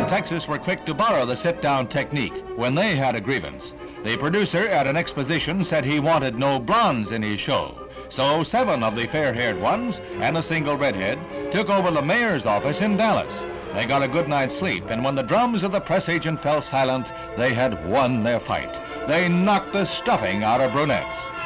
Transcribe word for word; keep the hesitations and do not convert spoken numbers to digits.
in Texas were quick to borrow the sit-down technique when they had a grievance. The producer at an exposition said he wanted no blondes in his show. So seven of the fair-haired ones and a single redhead took over the mayor's office in Dallas. They got a good night's sleep, and when the drums of the press agent fell silent, they had won their fight. They knocked the stuffing out of brunettes.